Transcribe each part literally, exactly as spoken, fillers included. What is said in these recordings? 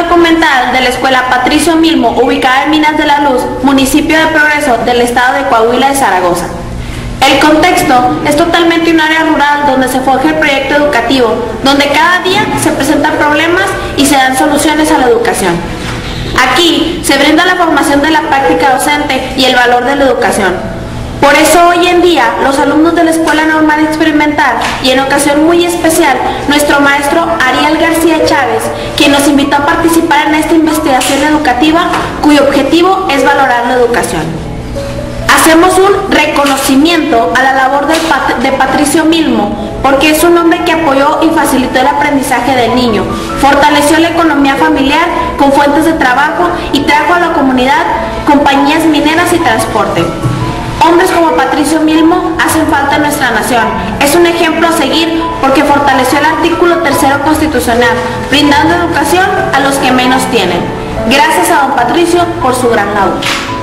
documental de la Escuela Patricio Milmo, ubicada en Minas de la Luz, municipio de Progreso del estado de Coahuila de Zaragoza. El contexto es totalmente un área rural donde se forja el proyecto educativo, donde cada día se presentan problemas y se dan soluciones a la educación. Aquí se brinda la formación de la práctica docente y el valor de la educación. Por eso hoy en día los alumnos de la Escuela Normal Experimental y en ocasión muy especial nuestro maestro Ariel García Chávez, quien nos invitó a participar en esta investigación educativa cuyo objetivo es valorar la educación. Hacemos un reconocimiento a la labor del Pat- de Patricio Milmo, porque es un hombre que apoyó y facilitó el aprendizaje del niño, fortaleció la economía familiar con fuentes de trabajo y trajo a la comunidad compañías mineras y transporte. Hombres como Patricio Milmo hacen falta en nuestra nación. Es un ejemplo a seguir porque fortaleció el artículo tercero constitucional, brindando educación a los que menos tienen. Gracias a don Patricio por su gran labor.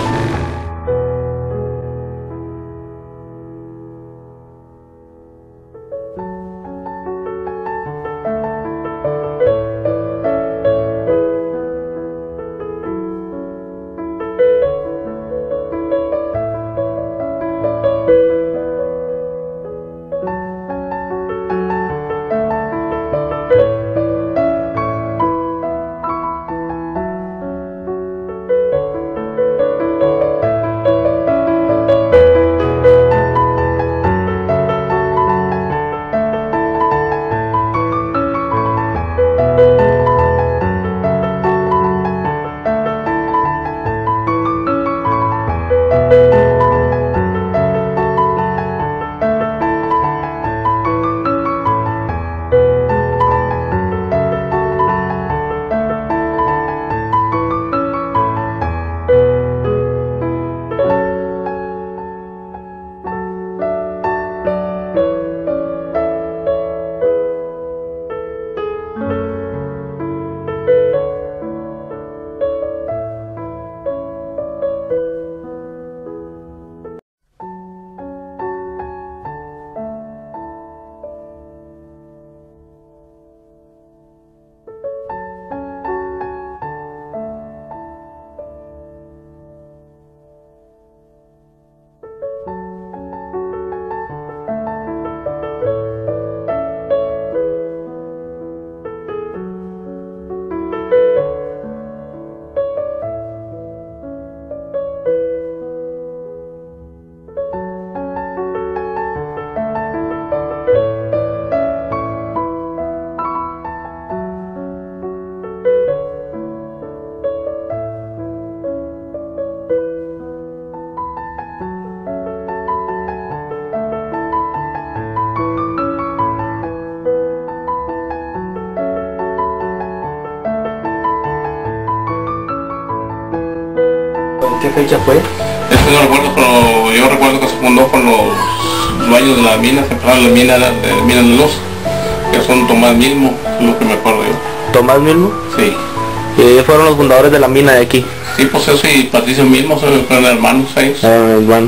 ¿Qué fecha fue? Eso no recuerdo, pero yo recuerdo que se fundó con los dueños de la mina, que la mina de, de Minas de Luz, que son Tomás Milmo, es lo que me acuerdo yo. ¿Tomás Milmo? Sí. Y ellos fueron los fundadores de la mina de aquí. Sí, pues eso y Patricio Milmo, son hermanos ellos. Ah, hermano.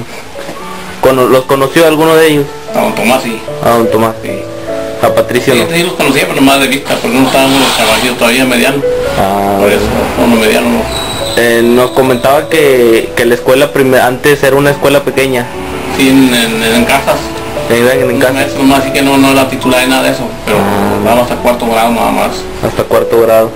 Cono ¿Los conoció alguno de ellos? A don Tomás sí. A don Tomás. Sí. A Patricio sí, no. Sí, los conocía, pero nomás de vista, porque no estábamos los chavalillos todavía medianos. Ah, por eso, uno mediano no. Eh, nos comentaba que, que la escuela antes era una escuela pequeña. Sí, en, en, en casas. En, en, en casas. Maestro nomás, así que no, no era titular de nada de eso, pero ah, vamos hasta cuarto grado nada más. Hasta cuarto grado.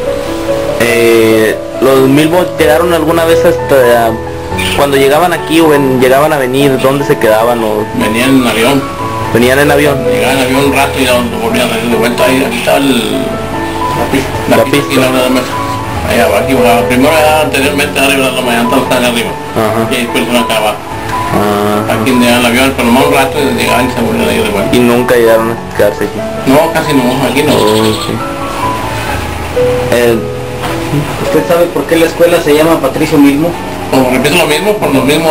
Eh, ¿Los Milmo quedaron alguna vez hasta cuando llegaban aquí o en, llegaban a venir? ¿Dónde se quedaban? O... Venían en avión. ¿Venían en avión? Llegaban en avión un rato y ya volvían a ir de vuelta ahí. Aquí estaba el... la pista. La pista y la hora de mesa. Ahí abajo, primero era anteriormente arriba de la mañana, están arriba. Ajá. Y después una acá abajo. Ah. Aquí llegaban el avión, pero nomás un rato y llegaban y se volvían a ir de vuelta. ¿Y nunca llegaron a quedarse aquí? No, casi no, aquí no. Oh, sí. eh, ¿Usted sabe por qué la escuela se llama Patricio Milmo? Como repito lo mismo, por los mismos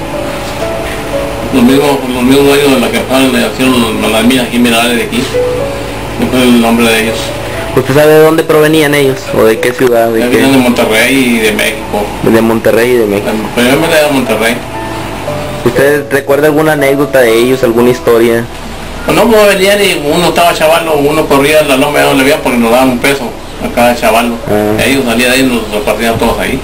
los mismos los mismos dueños de la que estaban haciendo las minas aquí minerales de aquí. Después el nombre de ellos. ¿Usted sabe de dónde provenían ellos? ¿O de qué ciudad? ¿De, qué? de Monterrey y de México. De Monterrey y de México. Primero de Monterrey. ¿Usted recuerda alguna anécdota de ellos, alguna historia? Pues no, pues venían y uno estaba chaval, uno corría en la loma y no le veía porque nos daban un peso. acá de Chavalo. Ah. Ellos salían de ahí y nos repartían todos ahí.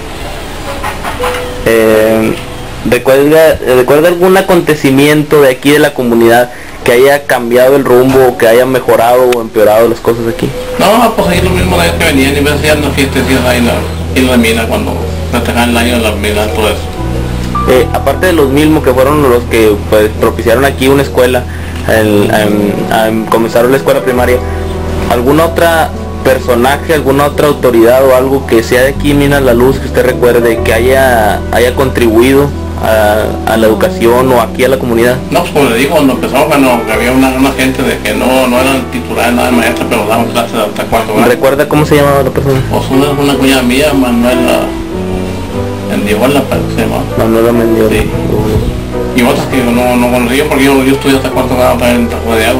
Eh, ¿recuerda, ¿Recuerda algún acontecimiento de aquí de la comunidad que haya cambiado el rumbo, o que haya mejorado o empeorado las cosas aquí? No, pues ahí lo mismo de ellos que venían y me hacían las fiestas ahí en la, en la mina cuando festejaban el año de la mina, todo eso. Eh, aparte de los mismos que fueron los que pues, propiciaron aquí una escuela, el, el, el, comenzaron la escuela primaria, ¿alguna otra personaje, alguna otra autoridad o algo que sea de aquí Minas La Luz que usted recuerde que haya haya contribuido a, a la educación o aquí a la comunidad? No, pues como le digo, cuando empezamos, bueno, había una, una gente de que no, no eran titulares nada de maestra, pero daban clases hasta cuarto grado. ¿Recuerda cómo se llamaba la persona? Pues una, una cuñada mía, Manuela Mendiola, parece que se llama. Manuela Mendiola. Sí. Y otras que no, no conocí porque yo, yo estudié hasta cuarto grado también en Tajo de Agua.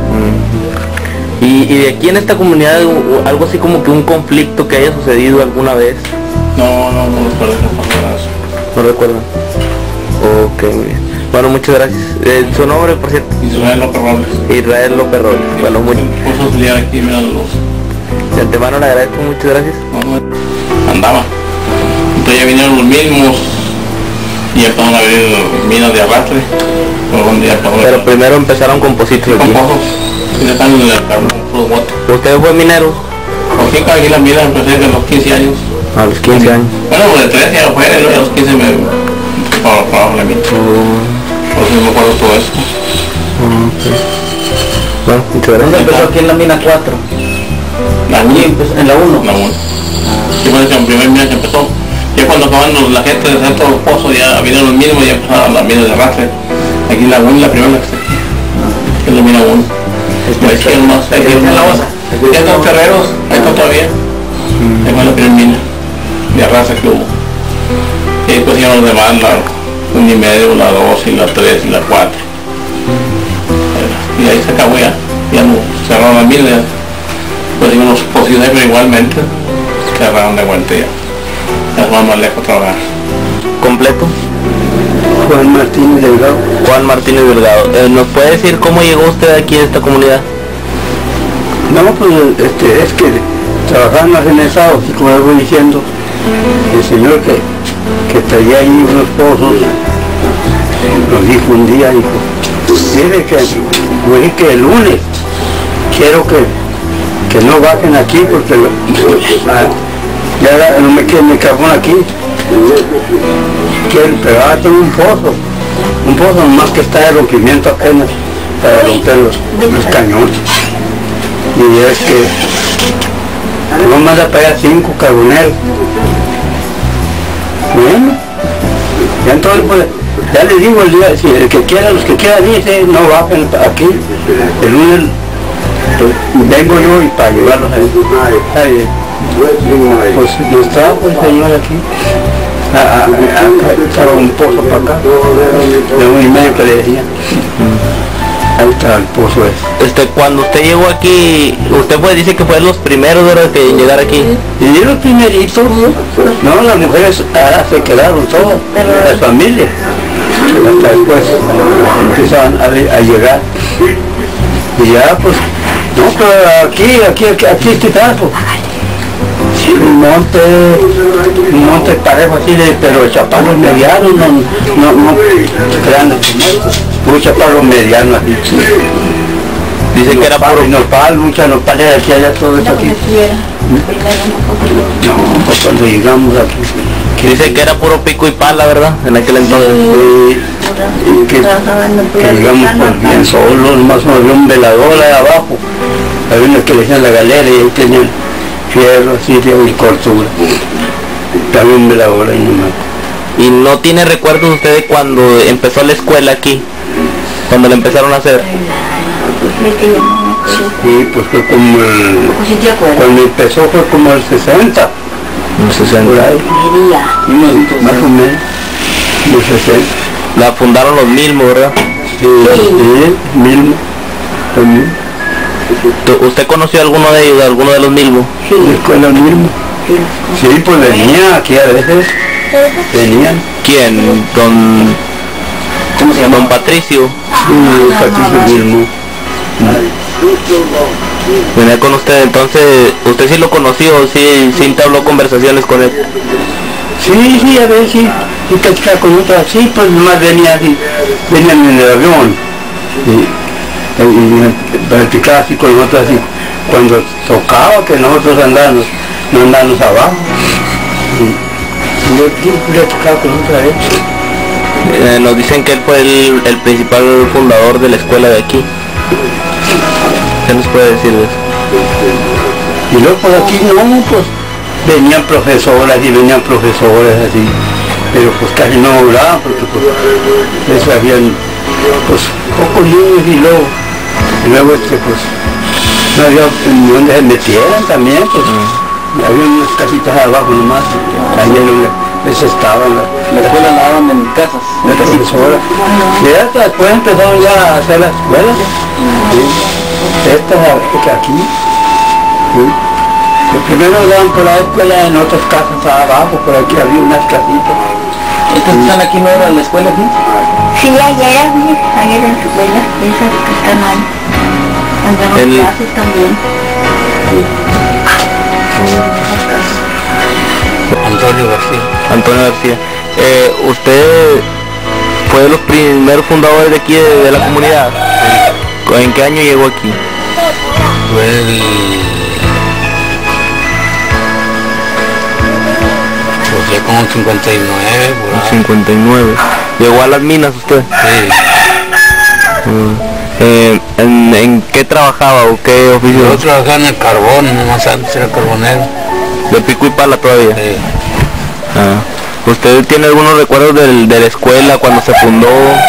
Mm. Y, y de aquí en esta comunidad, algo así como que un conflicto que haya sucedido alguna vez. No, no, no recuerdo que pasara eso. ¿No recuerdan? Ok, muy bien. Bueno, muchas gracias. Eh, ¿Su nombre, por cierto? Israel López Robles. Israel López Robles. Sí, bueno, muy bien. Por auxiliar aquí, mira los... De antemano le agradezco, muchas gracias. No, no, andaba. Entonces ya vinieron los mismos y ya empezaron a abrir minas de arrastre. Pero el... primero empezaron con Positos aquí. Con pozos. Y están en el carro, los botes. ¿Usted fue minero? Aquí, aquí la mina empecé desde los quince años. A los quince años. Bueno, de trece ya fue, a los quince me para trabajo la mina. Uh. Por eso me acuerdo todo eso. Uh, okay. Bueno, muchas gracias. ¿Dónde empezó aquí en la mina cuatro? La uno. En la uno. La uno. Sí, bueno, que en primer mina que empezó. Ya cuando acaban los, la gente de hacer todos los pozos, ya vinieron los mínimos y ya empezaron las minas de arrastre. Aquí en la uno, la primera que está aquí. Que es la mina uno. Ahí siguen más, ahí siguen más. Ya están terreros, ahí está todavía. Ahí fue la primera mina de arrastre que hubo. Y después iban los demás, la uno y medio, la dos y la tres y la cuatro. Y ahí se acabó ya. Ya no cerraron las minas. Pues iban los posibles, pero igualmente cerraron de vuelta ya. Ya van más lejos a trabajar. ¿Completo? Juan Martínez Delgado. Juan Martínez Delgado. Eh, ¿Nos puede decir cómo llegó usted aquí a esta comunidad? No, pues este, es que trabajaba en la Renesados y como les voy diciendo, el señor que, que traía ahí unos pozos, nos dijo un día, dijo, mire que, pues, que el lunes quiero que, que no bajen aquí porque lo, ah, ya no me quieren mi carbón aquí, quiero, pero ahora tengo un pozo, un pozo más que está de rompimiento apenas para romper los, los cañones. Y es que no más a pagar cinco carboneros. Bueno, ya entonces pues, ya les digo el día, si el que quiera, los que quieran dice, no bajen aquí, el lunes pues, vengo yo y para llevarlos ahí. ahí pues nos trajo el señor aquí, a, a, a, a, a un pozo para acá, de un y medio que le decía. Ahí está el pozo ese. Este, cuando usted llegó aquí, usted pues dice que fue los primeros de los que llegar aquí. Y los primeritos, no, las mujeres ahora se quedaron todas, las familias. Hasta después empezaban a, a llegar. Y ya pues, no, pero aquí, aquí, aquí, aquí este trapo. Un monte, un monte parejo así de, pero chaparros medianos, no, no, no grandes, muy chaparros medianos así. Dice que era puro nopal, muchas nopales de aquí allá, todo eso aquí. No, pues cuando llegamos aquí. Dice que era puro pico y pala, ¿verdad? En aquel entonces. Sí, y que, que llegamos pues, bien solos, nomás nos dio un velador ahí abajo. Había una que le decían la galera y ahí tenían fierro, así de cortura. También un velador ahí nomás. ¿Y no tiene recuerdos usted de cuando empezó la escuela aquí? Cuando la empezaron a hacer. Sí, pues fue como el... Cuando empezó fue como el sesenta. El sesenta. Por ahí. Más o menos. El sesenta. La fundaron los Milmo, ¿verdad? Sí, sí, Milmo. También. ¿Usted conoció a alguno de ellos, alguno de los Milmo? Sí, la escuela Milmo. Sí, pues venía aquí a veces. Venían. ¿Quién? Don... ¿Cómo se llama? Don Patricio. Sí, Patricio Milmo. Venía con usted, entonces, ¿usted sí lo conoció? ¿Sí, sí entabló conversaciones con él? Sí, sí, a ver, sí, y platicaba con otras, sí, pues nomás venía así, venían en el avión, y, y, y platicaba así con otras, así, cuando tocaba que nosotros andábamos, no andábamos abajo, y yo sí platicaba con otra vez. Eh, nos dicen que él fue el, el principal fundador de la escuela de aquí. ¿Qué nos puede decir de eso? Y luego por aquí no, pues venían profesoras y venían profesores así, pero pues casi no hablaban porque pues eso habían pues pocos niños y luego, y luego este pues no había ni donde se metieran también, pues mm. había unas casitas abajo nomás, ahí en les estaban, la, la escuela la daban en casas, la profesora. Y hasta después empezaron ya a hacer la escuela, ¿sí? Esta aquí, ¿sí? Primero daban por la escuela en otras casas abajo, por aquí había unas casitas. ¿Estas que están aquí no eran la escuela aquí? Sí, allá era, allá era la escuela, esas que están ahí. Andamos El... clases también. Sí. Antonio García. Antonio García. Eh, ¿Usted fue de los primeros fundadores de aquí, de, de la comunidad? Sí. ¿En qué año llegó aquí? Fue el... Pues ya como cincuenta y nueve, por ahí. cincuenta y nueve. ¿Llegó a las minas usted? Sí. Mm. Eh, ¿en, ¿En qué trabajaba o qué oficio? Yo trabajaba en el carbón, más antes era carbonero. ¿De pico y pala todavía? Sí. Ah. ¿Usted tiene algunos recuerdos del, de la escuela cuando se fundó?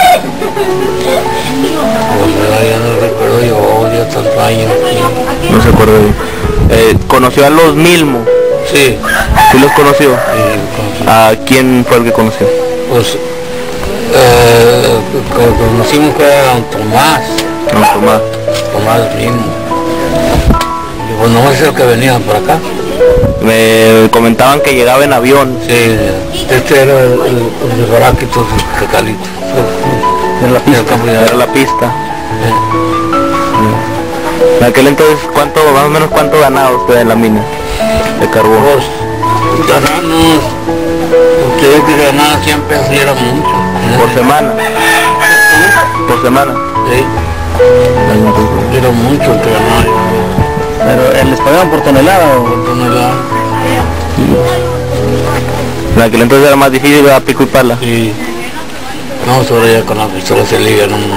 Pues ya no recuerdo yo, ya tantos años. No se acuerda bien. Eh, ¿Conoció a los Milmo? Sí. ¿Sí los conoció? Sí, ¿A quién fue el que conoció? pues eh, conocimos que era don Tomás. Don Tomás. Tomás mismo. Y pues no es el que venía por acá. Me comentaban que llegaba en avión. Sí, este era el, el, el de Baráquitos, el Recalito. En la pista. Era la pista. Sí. En aquel entonces, ¿cuánto, más o menos cuánto ganaba usted en la mina de carbón? Pues, ganamos, usted que ganaba cien pesos y era mucho. ¿Por semana? ¿Por semana? Sí. Era mucho el que ganaba. ¿Pero les pagaban por tonelada o...? Por tonelada. En aquel entonces era más difícil, ¿verdad? Pico y pala. Sí. No, sobre ya con la pistola se liga, no.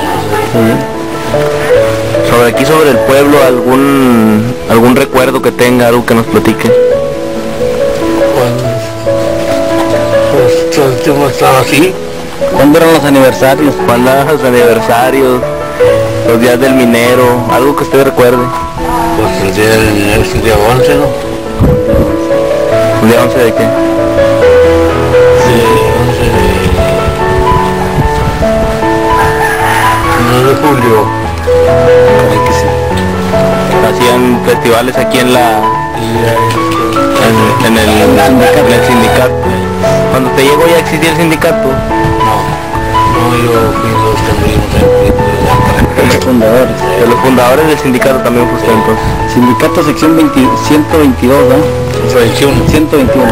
Sobre aquí, sobre el pueblo, algún algún recuerdo que tenga, algo que nos platique. Pues, pues todo el tiempo estaba así. ¿Cuándo eran los aniversarios? ¿Cuándo eran los aniversarios? Los días del minero, algo que usted recuerde. Pues el día del minero es el día once, ¿no? ¿El día once de qué? Sí, once de... nueve de julio. Ay, que sí. Hacían festivales aquí en la... En, en, el, en el sindicato. Cuando usted llegó ya existía el sindicato. No, no, yo fui los que Los fundadores. De los fundadores del sindicato también fue usted entonces. Sindicato sección veinte, ciento veintidós, ¿no? ciento veintiuno.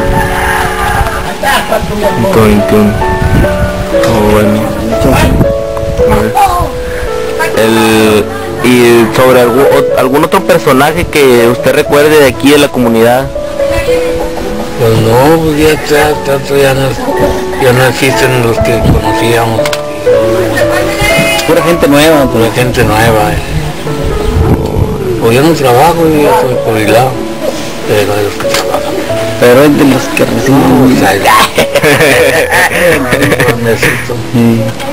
ciento veintiuno. Oh, bueno. A ver. El, y sobre algún, algún otro personaje que usted recuerde de aquí de la comunidad. Pues no, pues ya está, tanto ya no, ya no existen los que conocíamos. Pura gente nueva. Pura gente nueva. Eh. Pues yo no trabajo, yo ya estoy jubilado, pero hay los que trabajan. Pero es de los que reciben... O sea, ya. Necesito. Sí.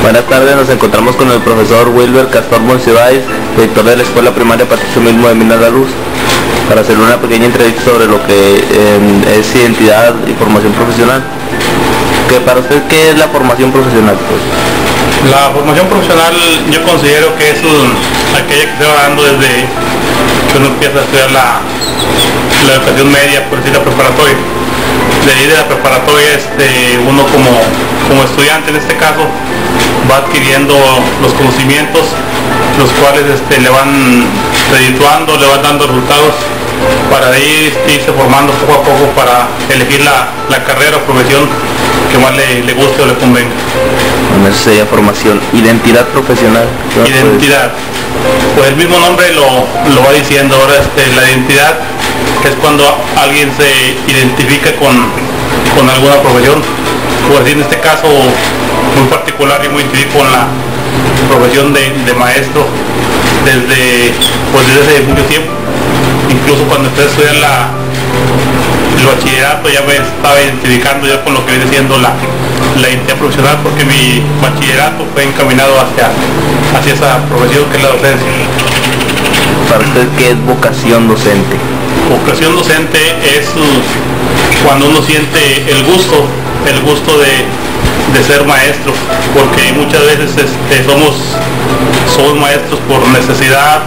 Buenas tardes, nos encontramos con el profesor Wilber Castor Monsiváis, director de la Escuela Primaria Patricio Milmo de Minas de la Luz, para hacer una pequeña entrevista sobre lo que eh, es identidad y formación profesional. ¿Qué, para usted, ¿qué es la formación profesional? Pues? La formación profesional yo considero que es un, aquella que se va dando desde que uno empieza a estudiar la, la educación media, por decir la preparatoria. De ahí de la preparatoria este, uno como, como estudiante en este caso va adquiriendo los conocimientos, los cuales este, le van redituando, le van dando resultados para ir, irse formando poco a poco para elegir la, la carrera o profesión que más le, le guste o le convenga. Bueno, eso sería formación. Identidad profesional. Identidad. Pues el mismo nombre lo, lo va diciendo. Ahora este, la identidad es cuando alguien se identifica con, con alguna profesión. Por decir, en este caso muy particular, yo me identifico con la profesión de, de maestro desde, pues desde hace mucho tiempo. Incluso cuando empecé a estudiar la, el bachillerato ya me estaba identificando ya con lo que viene siendo la, la identidad profesional, porque mi bachillerato fue encaminado hacia, hacia esa profesión que es la docencia. ¿Para usted qué es vocación docente? Vocación docente es cuando uno siente el gusto, el gusto de, de ser maestro, porque muchas veces este, somos, somos maestros por necesidad,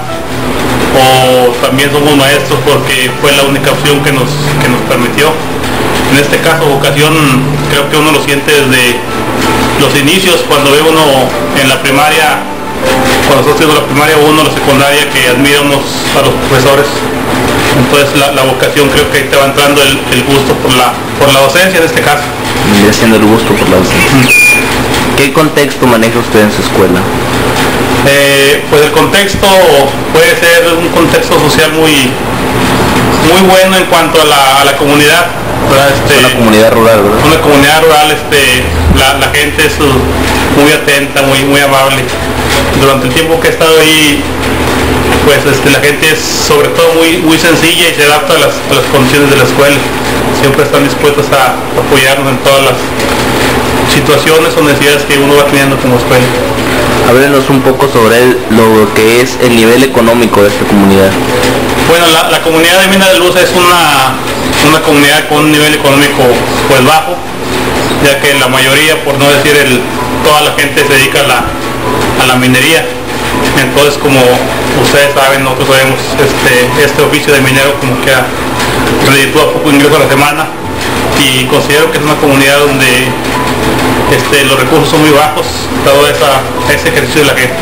o también somos maestros porque fue la única opción que nos, que nos permitió. En este caso vocación creo que uno lo siente desde los inicios, cuando ve uno en la primaria, cuando está haciendo la primaria o uno la secundaria, que admira unos a los profesores. Entonces la, la vocación creo que ahí te va entrando el, el gusto por la, por la docencia en este caso. Vendría siendo el gusto por la docencia. Mm. ¿Qué contexto maneja usted en su escuela? Eh, pues el contexto puede ser un contexto social muy muy bueno en cuanto a la, a la comunidad, este, una comunidad rural, ¿verdad? Una comunidad rural, este, la, la gente es muy atenta, muy muy amable. Durante el tiempo que he estado ahí, pues este, la gente es sobre todo muy muy sencilla y se adapta a las, a las condiciones de la escuela. Siempre están dispuestos a apoyarnos en todas las situaciones o necesidades que uno va teniendo como escuela. Háblenos un poco sobre el, lo que es el nivel económico de esta comunidad. Bueno, la, la comunidad de Minas de Luz es una, una comunidad con un nivel económico pues bajo, ya que la mayoría, por no decir el, toda la gente se dedica a la, a la minería. Entonces, como ustedes saben, nosotros sabemos este, este oficio de minero como que reditúa poco ingreso a la semana, y considero que es una comunidad donde este, los recursos son muy bajos, dado esa, ese ejercicio de la gente.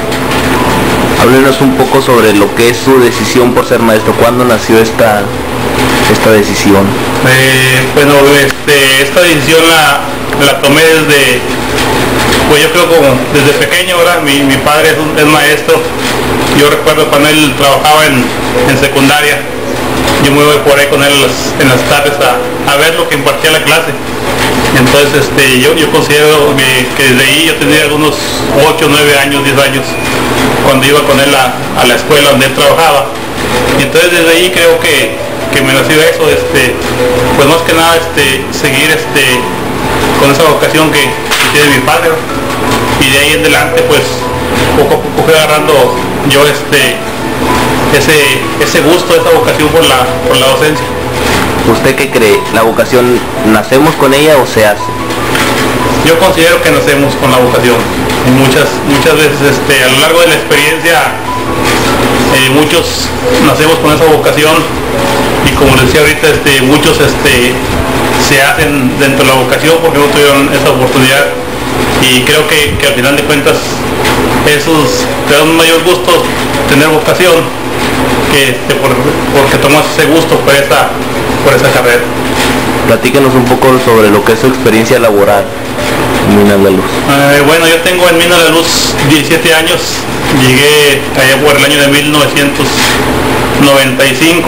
Háblenos un poco sobre lo que es su decisión por ser maestro. ¿Cuándo nació esta, esta decisión? Eh, bueno, este, esta decisión la, la tomé desde, pues yo creo como desde pequeño. Ahora mi, mi padre es, un, es maestro. Yo recuerdo cuando él trabajaba en, en secundaria, yo me voy por ahí con él en las, en las tardes a, a ver lo que impartía la clase. Entonces este, yo, yo considero que, que desde ahí yo tenía algunos ocho, nueve años, diez años, cuando iba con él a, a la escuela donde él trabajaba. Y entonces desde ahí creo que, que me nació eso, este, pues más que nada este, seguir este, con esa vocación que, que tiene mi padre. Y de ahí en adelante pues poco a poco fui agarrando yo este, ese, ese gusto, esa vocación por la, por la docencia. ¿Usted qué cree? ¿La vocación nacemos con ella o se hace? Yo considero que nacemos con la vocación. Y muchas, muchas veces este, a lo largo de la experiencia eh, muchos nacemos con esa vocación, y como les decía ahorita, este, muchos este, se hacen dentro de la vocación porque no tuvieron esa oportunidad, y creo que, que al final de cuentas esos te dan un mayor gusto tener vocación que este, por, porque tomas ese gusto por esa, por esa carrera. Platíquenos un poco sobre lo que es su experiencia laboral en Minas de la Luz. Eh, bueno, yo tengo en Minas de la Luz diecisiete años, llegué allá por el año de mil novecientos noventa y cinco,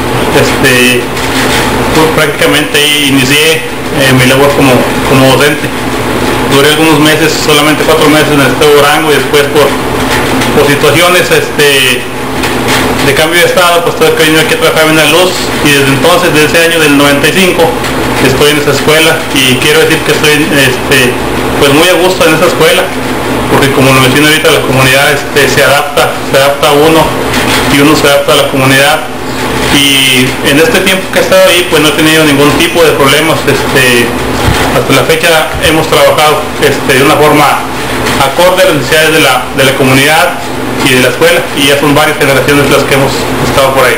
este, pues prácticamente ahí inicié eh, mi labor como, como docente. Duré algunos meses, solamente cuatro meses en el estado de Durango, y después por, por situaciones este, de cambio de estado, pues tuve que venir aquí a trabajar en Minas de la Luz, y desde entonces, desde ese año del noventa y cinco, estoy en esa escuela, y quiero decir que estoy este, pues muy a gusto en esa escuela, porque como lo mencioné ahorita, la comunidad este, se adapta, se adapta a uno y uno se adapta a la comunidad. Y en este tiempo que he estado ahí, pues no he tenido ningún tipo de problemas. Este, hasta la fecha hemos trabajado este, de una forma acorde a las necesidades de la, de la comunidad y de la escuela, y ya son varias generaciones las que hemos estado por ahí.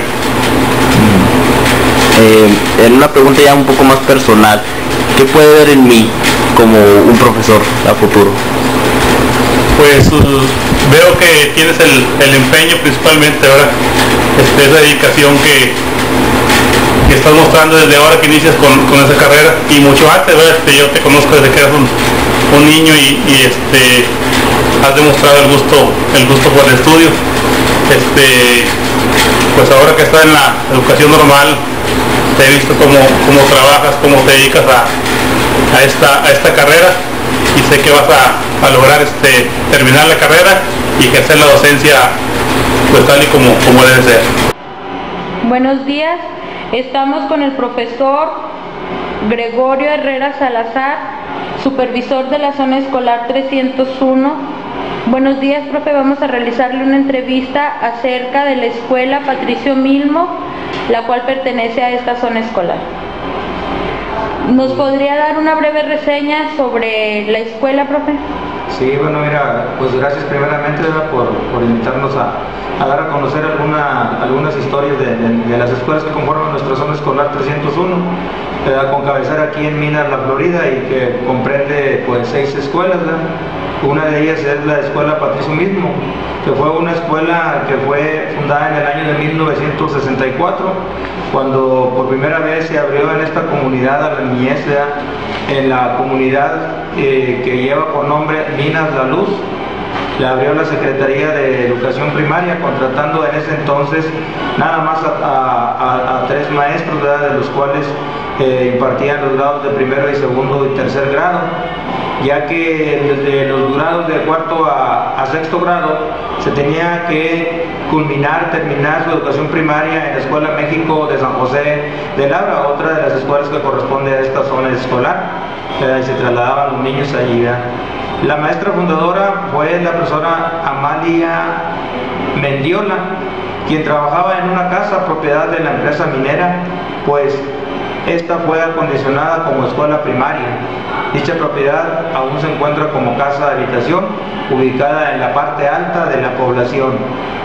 Eh, en una pregunta ya un poco más personal, ¿qué puede ver en mí como un profesor a futuro? Pues uh, veo que tienes el, el empeño principalmente, ¿verdad? Este, esa dedicación que, que estás mostrando desde ahora que inicias con, con esa carrera, y mucho antes, ¿verdad? Este, yo te conozco desde que eras un, un niño y, y este, has demostrado el gusto, el gusto por el estudio. Este, pues ahora que estás en la educación normal, te he visto cómo, cómo trabajas, cómo te dedicas a, a, esta, a esta carrera, y sé que vas a, a lograr este, terminar la carrera y ejercer la docencia pues tal y como, como debe ser. Buenos días, estamos con el profesor Gregorio Herrera Salazar, supervisor de la zona escolar trescientos uno. Buenos días, profe, vamos a realizarle una entrevista acerca de la escuela Patricio Milmo, la cual pertenece a esta zona escolar. ¿Nos podría dar una breve reseña sobre la escuela, profe? Sí, bueno, mira, pues gracias primeramente por, por invitarnos a, a dar a conocer alguna, algunas historias de, de, de las escuelas que conforman nuestra zona escolar trescientos uno, eh, con cabecera aquí en Minas, la Florida, y que comprende pues seis escuelas, ¿verdad? Una de ellas es la escuela Patricio Milmo, que fue una escuela que fue fundada en el año de mil novecientos sesenta y cuatro, cuando por primera vez se abrió en esta comunidad a la niñez, ¿verdad? En la comunidad eh, que lleva por nombre Minas La Luz. Le abrió la Secretaría de Educación Primaria, contratando en ese entonces nada más a, a, a, a tres maestros, ¿verdad? De los cuales eh, impartían los grados de primero y segundo y tercer grado, ya que desde los grados de cuarto a, a sexto grado se tenía que culminar, terminar su educación primaria en la Escuela México de San José de Labra, otra de las escuelas que corresponde a esta zona escolar, eh, y se trasladaban los niños allí, ¿verdad? La maestra fundadora fue la profesora Amalia Mendiola, quien trabajaba en una casa propiedad de la empresa minera, pues esta fue acondicionada como escuela primaria. Dicha propiedad aún se encuentra como casa de habitación, ubicada en la parte alta de la población.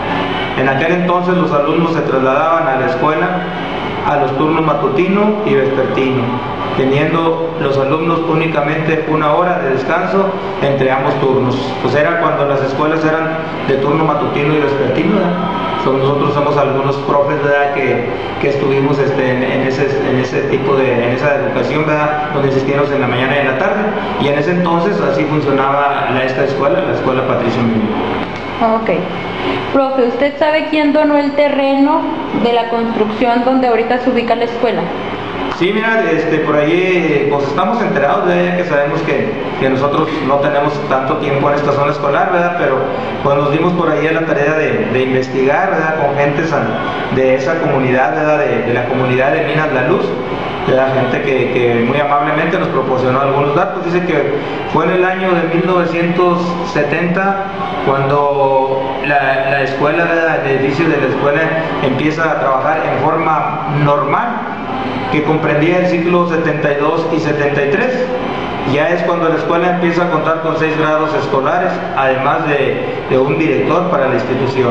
En aquel entonces los alumnos se trasladaban a la escuela a los turnos matutino y vespertino, teniendo los alumnos únicamente una hora de descanso entre ambos turnos. Pues era cuando las escuelas eran de turno matutino y vespertino, ¿verdad? Nosotros somos algunos profes, ¿verdad? Que, que estuvimos este, en, en, ese, en ese tipo de, en esa educación, ¿verdad? Donde existíamos en la mañana y en la tarde, y en ese entonces así funcionaba la, esta escuela, la escuela Patricio Milmo. Ok. Profe, ¿usted sabe quién donó el terreno de la construcción donde ahorita se ubica la escuela? Sí, mira, este, por ahí pues estamos enterados, ¿verdad? Que sabemos que, que nosotros no tenemos tanto tiempo en esta zona escolar, ¿verdad? Pero pues nos dimos por ahí a la tarea de, de investigar, ¿verdad? Con gentes de esa comunidad, ¿verdad? De, de la comunidad de Minas La Luz, ¿verdad? Gente que, que muy amablemente nos proporcionó algunos datos. Dice que fue en el año de mil novecientos setenta cuando la, la escuela, ¿verdad? El edificio de la escuela empieza a trabajar en forma normal, que comprendía el ciclo setenta y dos y setenta y tres. Ya es cuando la escuela empieza a contar con seis grados escolares, además de, de un director para la institución.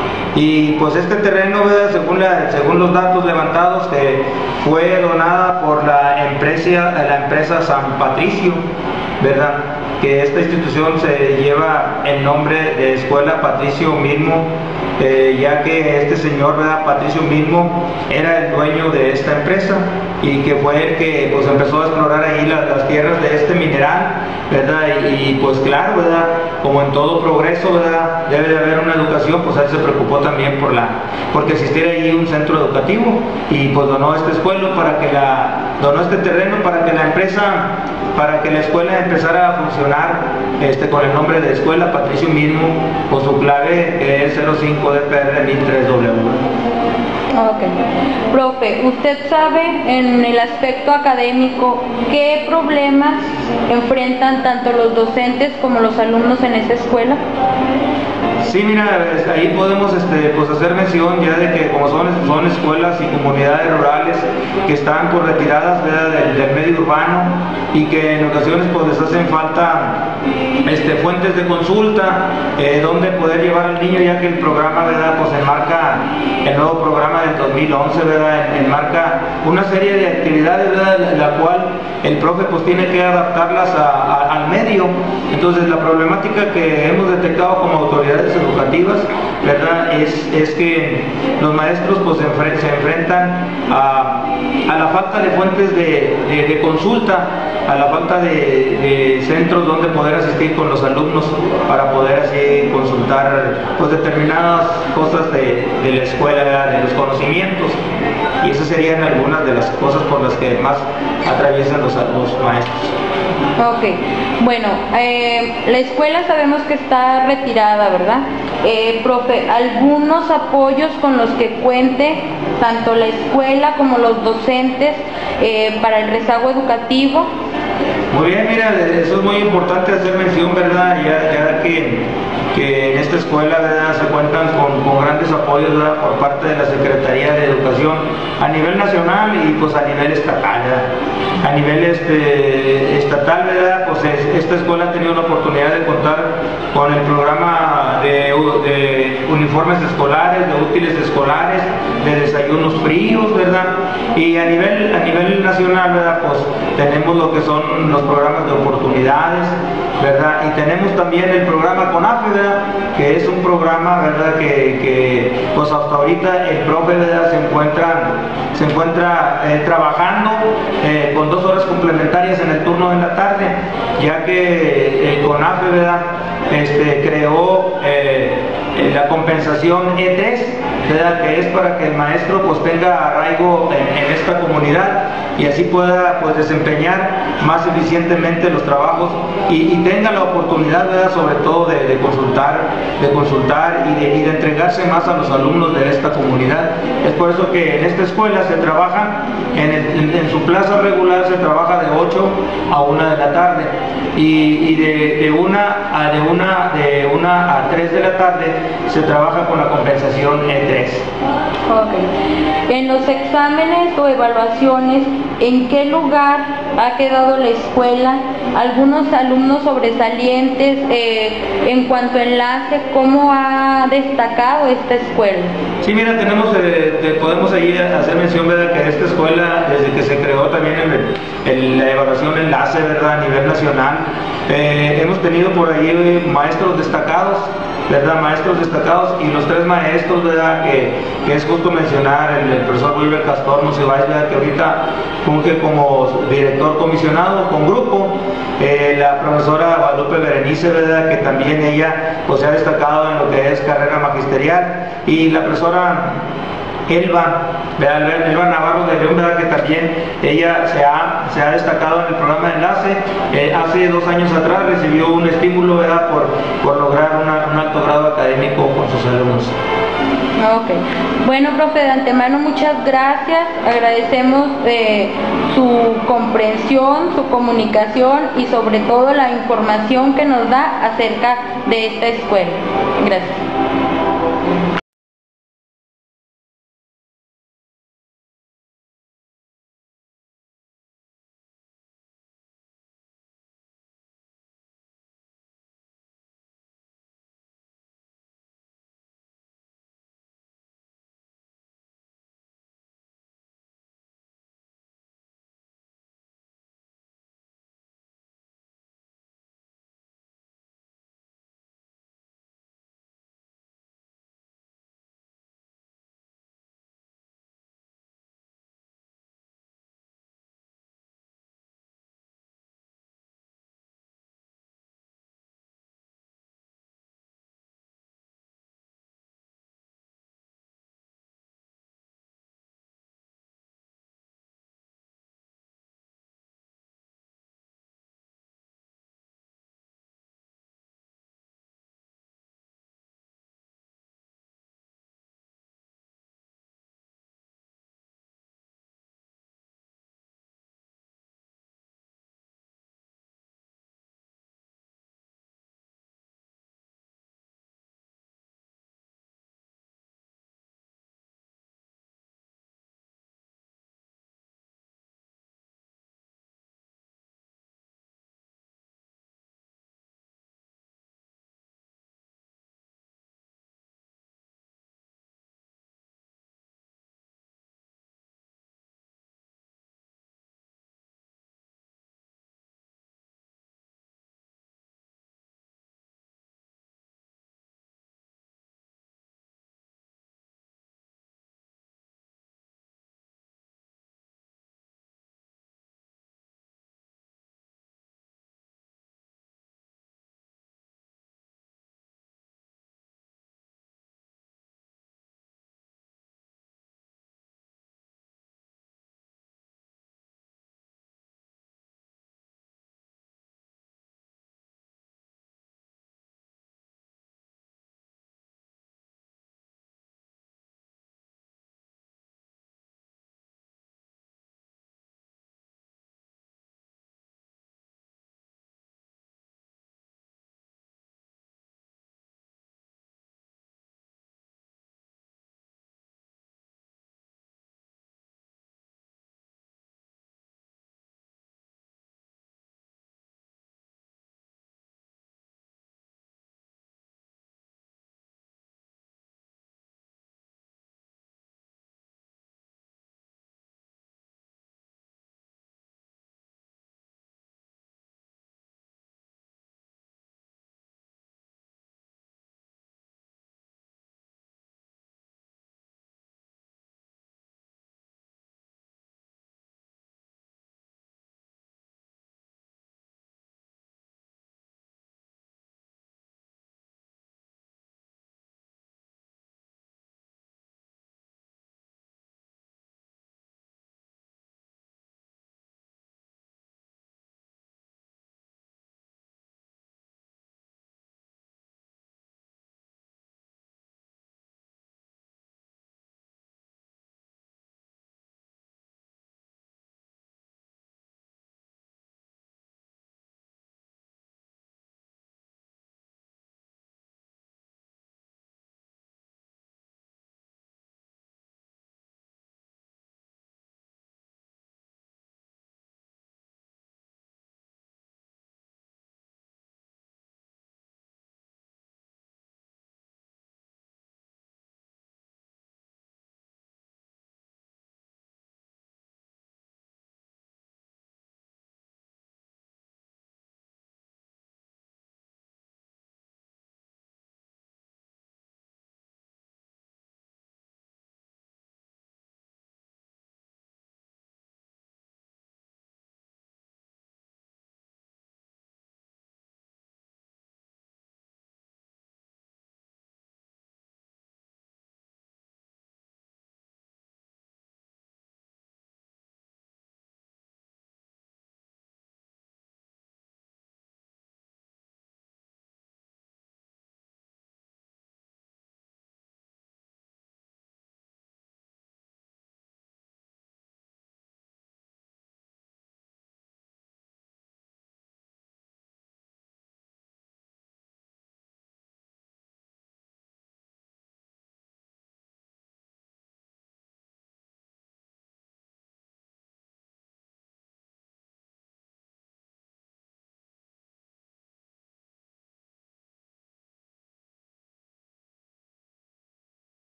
Y pues este terreno, ¿verdad? Según, la, según los datos levantados, que fue donada por la empresa, la empresa San Patricio, ¿verdad? Que esta institución se lleva el nombre de Escuela Patricio Milmo, eh, ya que este señor, ¿verdad? Patricio Milmo era el dueño de esta empresa, y que fue el que pues empezó a explorar ahí las, las tierras de este mineral, ¿verdad? Y, y pues claro, ¿verdad? Como en todo progreso, ¿verdad? Debe de haber una educación, pues él se preocupó también por la, porque existiera ahí un centro educativo, y pues donó esta escuela para que la, donó este terreno para que la empresa para que la escuela empezara a funcionar este, con el nombre de Escuela Patricio Milmo, con su clave que es cero cinco D P R mil tres W. Ok. Profe, ¿usted sabe en el aspecto académico qué problemas enfrentan tanto los docentes como los alumnos en esa escuela? Sí, mira, ahí podemos este, pues hacer mención ya de que como son, son escuelas y comunidades rurales que están por retiradas, ¿verdad?, del, del medio urbano, y que en ocasiones pues les hacen falta este, fuentes de consulta, eh, donde poder llevar al niño, ya que el programa, ¿verdad?, pues enmarca el nuevo programa del dos mil once, ¿verdad?, enmarca una serie de actividades, ¿verdad?, la cual el profe pues tiene que adaptarlas a, a, al medio. Entonces la problemática que hemos detectado como autoridades educativas, ¿verdad?, es, es que los maestros pues se, enfre se enfrentan a, a la falta de fuentes de, de, de consulta, a la falta de, de centros donde poder asistir con los alumnos para poder así consultar pues determinadas cosas de, de la escuela, ¿verdad?, de los conocimientos. Y esas serían algunas de las cosas por las que más atraviesan los, los maestros. Ok, bueno, eh, la escuela sabemos que está retirada, ¿verdad? Eh, profe, ¿algunos apoyos con los que cuente tanto la escuela como los docentes eh, para el rezago educativo? Muy bien, mira, eso es muy importante hacer mención, ¿verdad? Ya, ya que, que en esta escuela, ¿verdad?, se cuentan con, con grandes apoyos, ¿verdad?, por parte de la Secretaría de Educación a nivel nacional y pues a nivel estatal, ¿verdad? A nivel este, estatal, ¿verdad?, pues es, esta escuela ha tenido la oportunidad de contar con el programa de, de uniformes escolares, de útiles escolares, de desayunos fríos, ¿verdad? Y a nivel, a nivel nacional, ¿verdad?, pues tenemos lo que son los programas de oportunidades, ¿verdad? Y tenemos también el programa CONAFE, ¿verdad?, que es un programa, ¿verdad?, que, que pues hasta ahorita el profe, ¿verdad?, se encuentra, se encuentra eh, trabajando eh, con dos horas complementarias en el turno de la tarde, ya que el CONAFE, ¿verdad?, este, creó eh, la compensación E tres, ¿verdad?, que es para que el maestro pues tenga arraigo en, en esta comunidad y así pueda pues desempeñar más eficientemente los trabajos y, y tenga la oportunidad, ¿verdad?, sobre todo de, de consultar, de consultar y de, y de entregarse más a los alumnos de esta comunidad. Es por eso que en esta escuela se trabaja, en, el, en, en su plaza regular se trabaja de ocho a una de la tarde y, y de, de, una a, de, una, de una a tres de la tarde se trabaja con la compensación E tres. Ok. En los exámenes o evaluaciones, ¿en qué lugar ha quedado la escuela? Algunos alumnos sobresalientes eh, en cuanto a enlace, ¿cómo ha destacado esta escuela? Sí, mira, tenemos, eh, podemos ahí hacer mención, ¿verdad?, que esta escuela, desde que se creó también el, el, la evaluación enlace, ¿verdad?, a nivel nacional, eh, hemos tenido por ahí maestros destacados, ¿verdad?, maestros destacados, y los tres maestros, ¿verdad?, que, que es justo mencionar, el, el profesor Wilber Castor Monsiváis, ¿verdad?, que ahorita funge como director comisionado con grupo, eh, la profesora Guadalupe Berenice, ¿verdad?, que también ella pues se ha destacado en lo que es carrera magisterial, y la profesora Elba, ¿verdad?, Elba Navarro de León, ¿verdad?, que también ella se ha, se ha destacado en el programa de enlace. Eh, hace dos años atrás recibió un estímulo, ¿verdad?, por, por lograr una, un alto grado académico con sus alumnos. Ok. Bueno, profe, de antemano muchas gracias. Agradecemos eh, su comprensión, su comunicación y sobre todo la información que nos da acerca de esta escuela. Gracias.